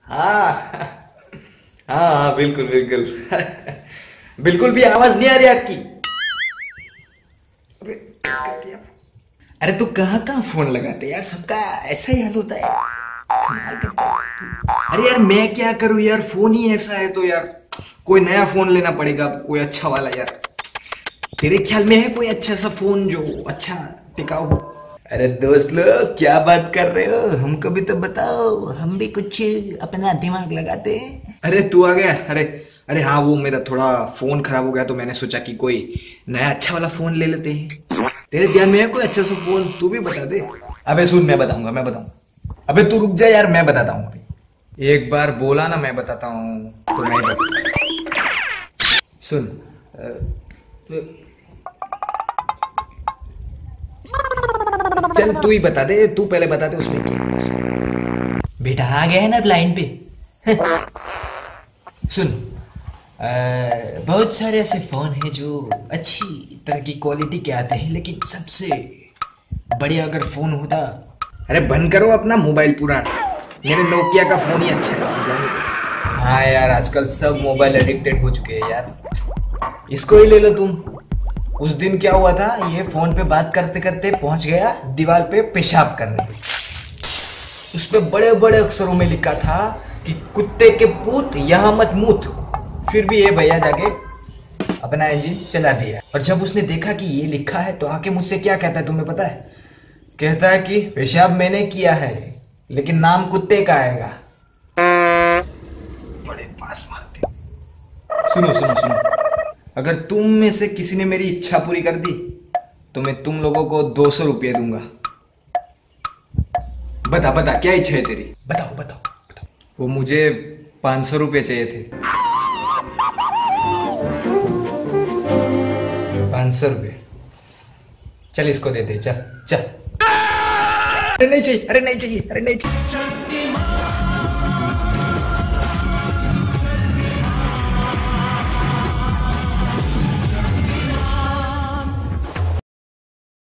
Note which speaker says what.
Speaker 1: हाँ हाँ हाँ, बिल्कुल बिल्कुल। बिल्कुल भी आवाज नहीं आ रही आपकी। अबे, क्या कर दिया? अरे तू कहाँ कहाँ फोन लगाते यार, सबका ऐसा ही हाल होता है। कमाल करता है। अरे यार मैं क्या करूँ यार, फोन ही ऐसा है तो यार कोई नया फोन लेना पड़ेगा, कोई अच्छा वाला यार। तेरे ख्याल में है कोई अच्छा सा फोन जो अच्छा टिकाऊ हो? अरे दोस्त लोग क्या बात कर रहे हो, हमको भी तो बताओ, हम भी कुछ अपना दिमाग लगाते हैं। अरे तू आ गया। अरे अरे हाँ, वो मेरा थोड़ा फोन खराब हो गया तो मैंने सोचा कि कोई नया अच्छा वाला फोन ले लेते हैं। तेरे ध्यान में है कोई अच्छा सा फोन, तू भी बता दे। अबे सुन, मैं बताऊंगा, मैं बताऊंगा। अबे तू रुक जा यार, मैं बताता हूँ अभी। एक बार बोला ना मैं बताता हूँ तो मैं ही बताता। सुन। चल तू ही बता दे, तू पहले बता दे उसमें क्या है। बेटा आ गया है ना लाइन पे। सुन। बहुत सारे ऐसे फोन हैं जो अच्छी तरह की क्वालिटी के आते हैं, लेकिन सबसे बढ़िया अगर फोन होता। अरे बंद करो अपना मोबाइल पुराना, मेरे नोकिया का फोन ही अच्छा है, तुम जाने दो। हाँ यार आजकल सब मोबाइल एडिक्टेड हो चुके हैं यार, इसको ही ले लो तुम। उस दिन क्या हुआ था, ये फोन पे बात करते करते पहुंच गया दीवार पे पेशाब करने। उस पे बड़े बड़े अक्षरों में लिखा था कि कुत्ते के पूत यहाँ मत मूत। फिर भी ये भैया जाके अपना इंजन चला दिया, और जब उसने देखा कि ये लिखा है तो आके मुझसे क्या कहता है तुम्हें पता है? कहता है कि पेशाब मैंने किया है लेकिन नाम कुत्ते का आएगा। बड़े पास मारते। सुनो सुनो सुनो, अगर तुम में से किसी ने मेरी इच्छा पूरी कर दी तो मैं तुम लोगों को 200 रुपये दूंगा। बता बता क्या इच्छा है तेरी, बताओ बताओ बताओ। वो मुझे 500 रुपये चाहिए थे। 500 रुपये? चल इसको दे दे, चल चल। अरे नहीं चाहिए, अरे नहीं चाहिए, अरे नहीं चाहिए।